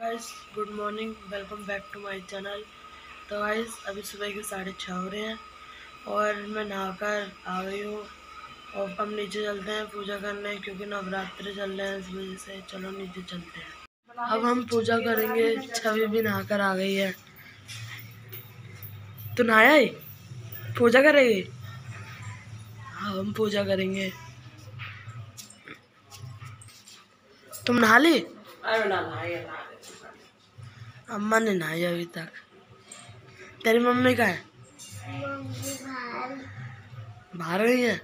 Guys, good morning, welcome back to my channel. तो guys अभी सुबह के 6:30 हो रहे हैं और मैं नहाकर आ गई हूँ। और हम नीचे चलते हैं पूजा करने, क्योंकि नवरात्रि चल रहे हैं, इस वजह से चलो नीचे चलते हैं। अब हम पूजा करेंगे। छवि भी नहाकर आ गई है। तो नहाया है, पूजा करेगी? हाँ, हम पूजा करेंगे। तुम नहा ली? अम्मा ने नहाई अभी तक। तेरी मम्मी का है? बाहर गई है।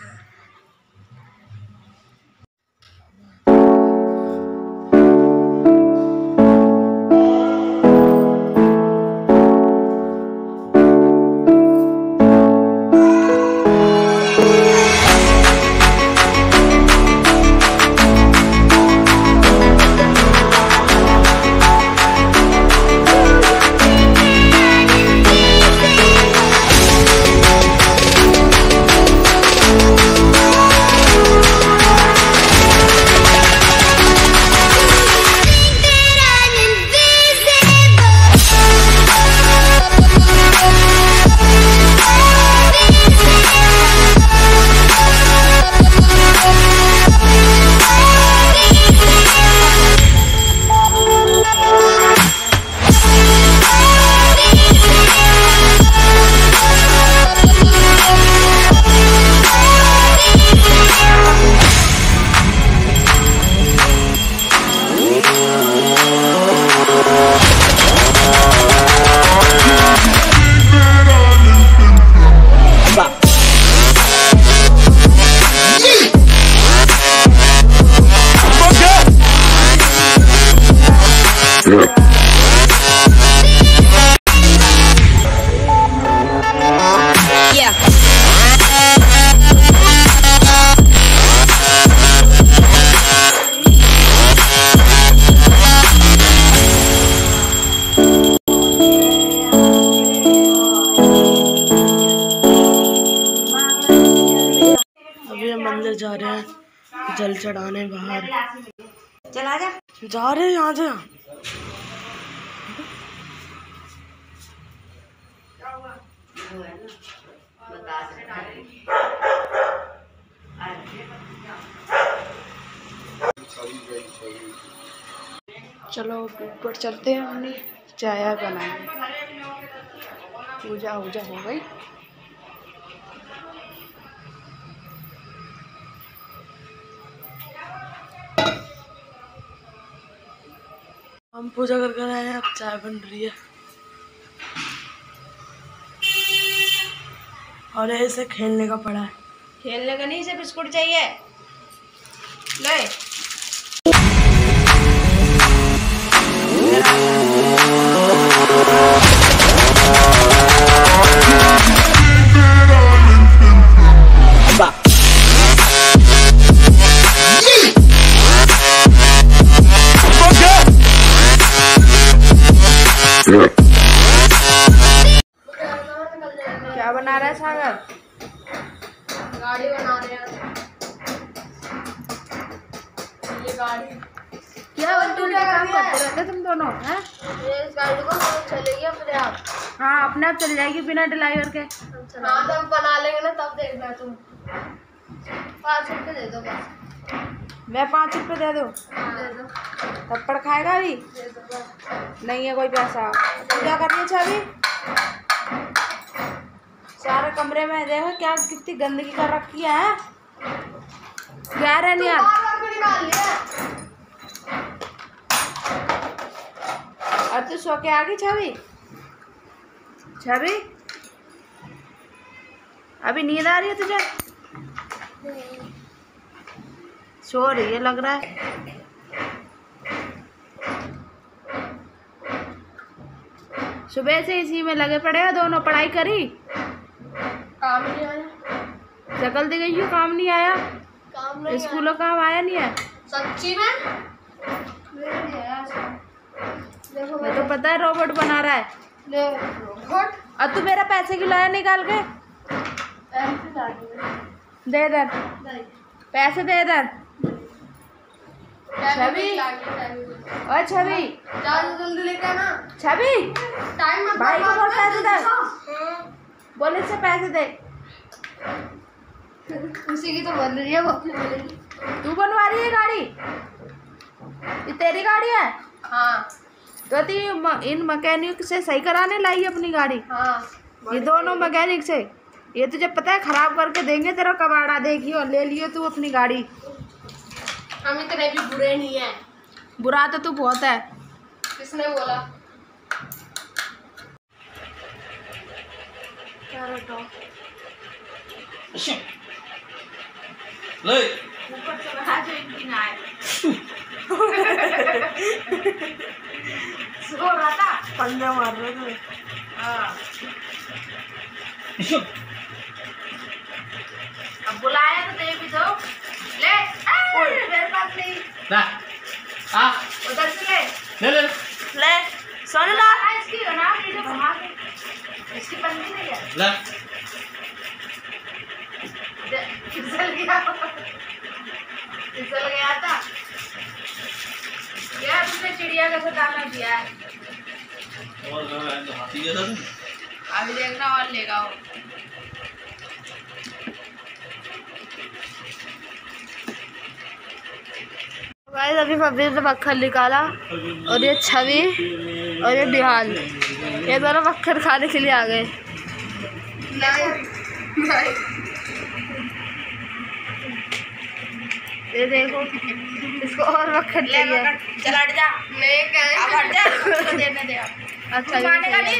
मंदिर जा रहे हैं जल चढ़ाने बाहर। चला जा रहे हैं यहाँ से। चलो ऊपर चलते हैं, हमने चाय बनाई, पूजा हो गई। हम पूजा करके आए हैं, अब चाय बन रही है। और ऐसे खेलने का पड़ा है। खेलने का नहीं, इसे बिस्कुट चाहिए। ले क्या बना रहा है सागर? गाड़ी बना रहे हैं। ये गाड़ी क्या काम करते रहते तुम दोनों हैं? ये इस गाड़ी को चलेगी अपने आप। हाँ, अपने आप चल जाएगी बिना ड्राइवर के। हाँ, तब बना लेंगे ना, तब देखना तुम। 5 रुपये दे दो बस। मैं 5 रुपये दे दूँ? दे दो। थप्पड़ खाएगा अभी? दे दो बस। नहीं है कोई पैसा। क्या कर रही है छवि? सारे कमरे में देखो क्या कितनी गंदगी कर रखी है। क्या है नहीं यार? निकाल लिया। और तू सो के आ गई छवि? छवि अभी नींद आ रही है तुझे? सो रही है लग रहा है। सुबह से इसी में लगे पड़े हैं दोनों। पढ़ाई करी? काम नहीं आया। शकल दी गई, काम नहीं आया। काम नहीं स्कूलों काम आया नहीं है? सच्ची में देखो, मैं तो पता है रोबोट बना रहा है। रोबोट। और तू मेरा पैसे की लाया निकाल के दे इधर, पैसे दे इधर। छवि, ओ छवि, जल्दी लेके आना। छवि, टाइम मत भाई को बोल पैसे दे, बोले से पैसे दे। उसी की तो बन रही है वो। तू बनवा रही है गाड़ी? ये तेरी गाड़ी है? हाँ। तो इन मैकेनिक से सही कराने लाई अपनी गाड़ी? हाँ। ये दोनों मैकेनिक से? ये तुझे पता है खराब करके देंगे, तेरा कबाड़ा देखियो, ले लियो तू अपनी गाड़ी। हम इतने भी बुरे नहीं है। बुरा तो तू बहुत है। किसने बोला? ले ऊपर से बना जो इनकी ना आए। सो रहा था, पंजा मार रहे थे। हाँ। अब बुलाया तो दे भी दो। ले, मेरे पास नहीं। ला आ उधर से ले। ले ले ले सोने ला। इसकी बना वीडियो बना के। इसकी बंदी नहीं है। ला फिसल गया। फिसल गया था। यार तुमने चिड़िया का दाना दिया है। और हाथी के साथ अभी देखना और लेगा वो। गाइस अभी फबीर ने मक्खन निकाला और ये छवि और ये बिहान, ये दोनों मक्खन खाने के लिए आ गए। ये देखो, इसको और मक्खन चाहिए। चल हट जा। नहीं अब हट जा, उसको देने दे अब। अच्छा मानेगा नहीं।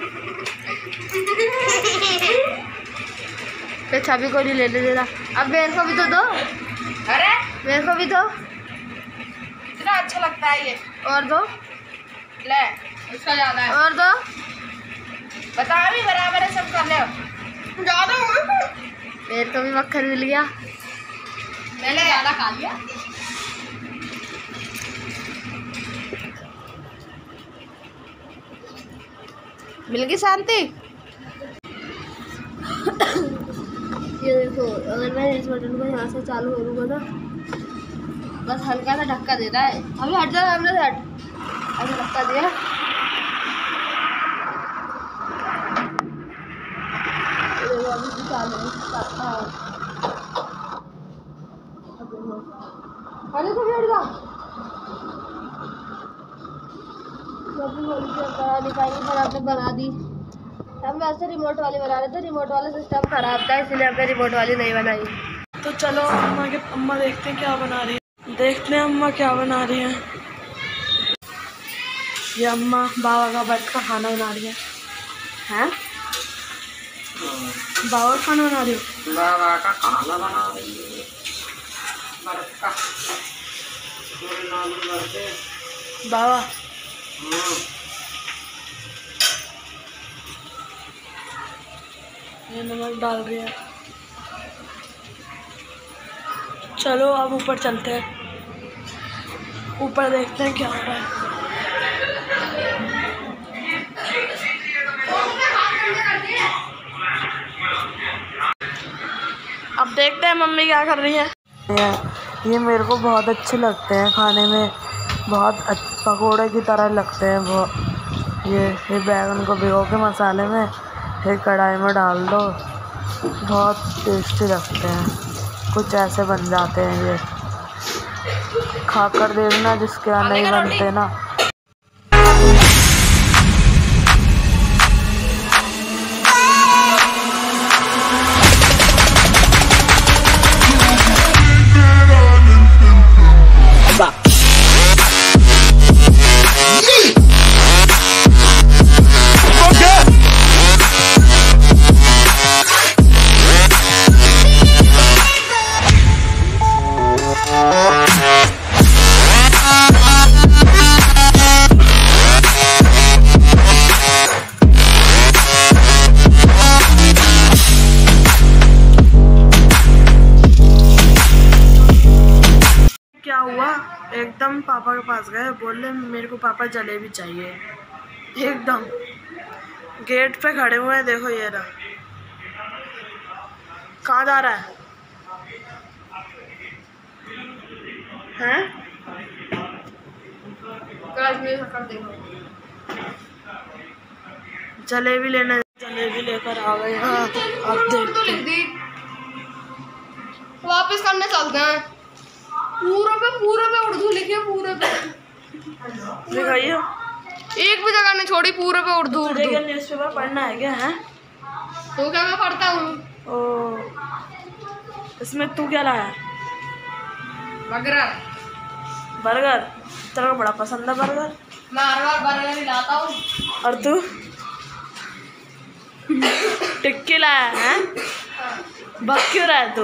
फिर छवि को नहीं लेने देना। अब मेरे को भी तो दो, अरे मेरे को भी दो। कितना अच्छा लगता है ये। और दो, ले इसका ज्यादा है। और दो। बता भी बराबर है, सब कर ले। ज्यादा मेरे को भी मक्खन मिल गया। मैंने ज्यादा खा लिया। मिल गई शांति। ये देखो, अगर मैं इस बटन को यहाँ से चालू करूँगा ना, बस हल्का सा धक्का दे रहा है। अभी हट जा, हमने से हट, अभी धक्का दिया। ये देखो, अभी भी चालू है। अरे तो बैठ जा। करा नहीं पाएंगे, पर आपने बना दी। हम वैसे रिमोट वाली बना रहे थे, रिमोट वाला सिस्टम खराब था, इसलिए हमने रिमोट वाली नहीं बनाई। तो चलो अम्मा देखते हैं क्या बना रही है। देखते हैं अम्मा क्या बना रही है। ये अम्मा बाबा का बैठ का खाना बना रही है। हैं? बाबा का खाना बना रही हो? बाबा का खाना बना रही है बर्फ का बाबा ये नमक डाल रही है। चलो अब ऊपर चलते हैं, ऊपर देखते हैं क्या हो रहा है। अब देखते हैं मम्मी क्या कर रही है। ये मेरे को बहुत अच्छे लगते हैं खाने में, बहुत पकोड़े की तरह लगते हैं वो। ये बैगन को भिगो के मसाले में फिर कढ़ाई में डाल दो, बहुत टेस्टी लगते हैं। कुछ ऐसे बन जाते हैं ये, खाकर देखना जिसके यहाँ नहीं बनते ना। क्या हुआ, एकदम पापा के पास गए, बोले मेरे को पापा जलेबी चाहिए। एकदम गेट पे खड़े हुए हैं, देखो ये रहा। कहाँ जा रहा है? हैं? गाइस मेरी शक्ल देखो। जलेबी लेना, जलेबी लेकर आ गए। हाँ अब तो लिख दी। वापस करने चलते हैं। पूरे पे उर्दू लिखिए, पूरे पे दिखाइए। एक भी जगह नहीं छोड़ी, पूरे पे उर्दू उर्दू। न्यूज़पेपर पढ़ना है क्या? है तो क्या मैं पढ़ता हूँ। ओ, इसमें तू क्या लाया? बर्गर। बर्गर? तेरे को बड़ा पसंद है बर्गर। मैं हर बार बर्गर ही लाता हूँ। और तू टिक्की लाया है? भग क्यों रहा है तू?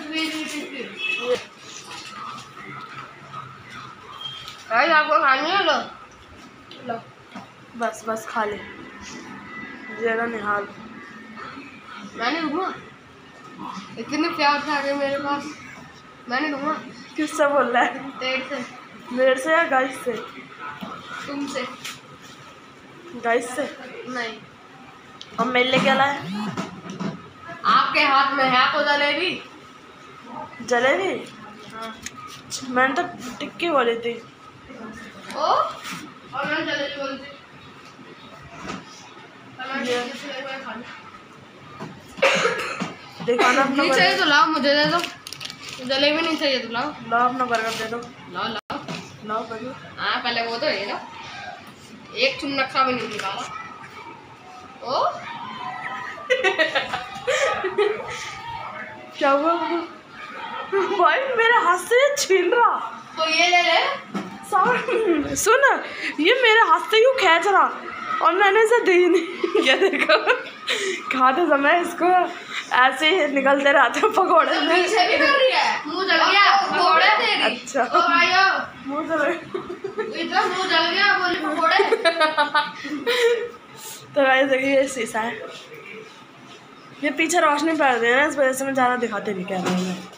आपको खानी है? लो लो। बस बस खा ले। जरा निहाल। मैं नहीं दूंगा, इतने प्यार से आ गए मेरे पास, मैं नहीं दूंगा। किससे बोल रहा है? तेरे से। मेरे से या गाइस से? तुमसे। गाइस से नहीं। और मेरे लिए क्या लाया? आपके हाथ में है तो जलेबी। जलेबी? हाँ। मैंने तो टिक्की बोली थी। ओ, और मैंने जलेबी बोली थी। दिखाना अपना नहीं चाहिए बर्गर। तो लाओ, मुझे दे दो। जलेबी नहीं चाहिए तो लाओ। लाओ अपना बर्गर दे दो। लाओ लाओ। लाओ बर्गर। हाँ पहले वो तो है ना, एक चुन्नक्सा भी नहीं निकाला। ओ क्या हुआ भाई? मेरे हाथ से ये छीन रहा। तो ये ले ले। सुन, ये मेरे हाथ से क्यों खींच रहा? और मैंने इसे दी नहीं। ये देखो, खाते समय इसको ऐसे ही निकलते रहते हैं पकौड़े में। पीछे भी कर रही है, मुंह जल गया पकौड़े तेरी। अच्छा, ओ भाइयों, मुँह जल इतना मुंह जल गया बोली पकौड़े। तो गाइस देखिए ये शीशा है, ये पीछे रोशनी पड़ रही है ना, इस वजह से मैं ज़्यादा दिखाते नहीं कह रही हूँ।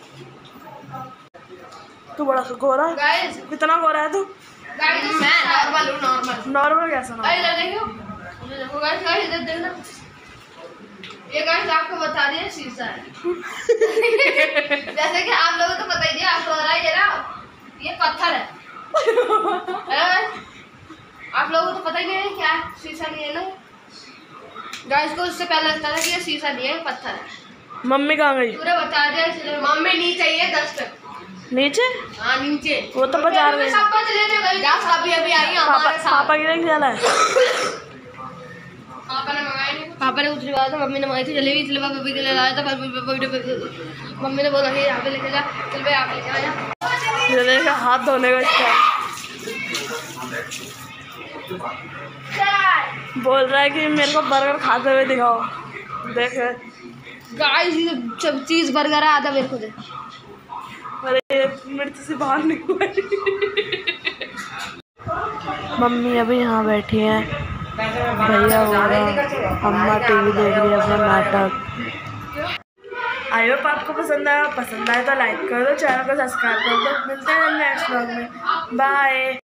तू बड़ा गोरा है। गाइस कितना गोरा है तू? गाइस मैं नॉर्मल हूँ, नॉर्मल। नॉर्मल कैसा? गाइस इधर देखो, इधर देखो गाइस, गाइस इधर देखना। ये गाइस आपको बता रही है शीशा है। जैसे कि आप लोगों को पता ही है, आपको पता ही है ना, ये पत्थर है। आप लोगों को तो पता ही नहीं है क्या शीशा नहीं है ना। गाइस को उससे पहले लगता था कि ये शीशा नहीं है, पत्थर है। मम्मी कहाँ गई? पूरा बता दिया इसलिए। मम्मी नीचे चाहिए 10 तक। नीचे? हाँ नीचे। वो तो बाजार में। सब कुछ लेने गई जा, अभी अभी आई हमारे साथ। पापा के लिए जाना है। पापा ने मंगाया नहीं, पापा ने दूसरी बात, मम्मी ने मंगाई थी जलेबी, इसलिए पापा के लिए लाया था। मम्मी ने बोला कि यहाँ पे लेके जा, चल भाई यहाँ पे लेके आया। ये देखा हाथ धोने का स्टाइल। बोल रहा है कि मेरे को बर्गर खाते हुए दिखाओ। देख गाइस ये सब चीज बर्गर है, आधा मेरे को दे। अरे मिर्च से बाहर निकल। मम्मी अभी यहाँ बैठी हैं, भैया हो रहा, अम्मा टीवी देख रही है अपना नाटक। आई होप आपको पसंद आया तो लाइक कर दो, चैनल को सब्सक्राइब कर दो। मिलते हैं नेक्स्ट व्लॉग में। बाय।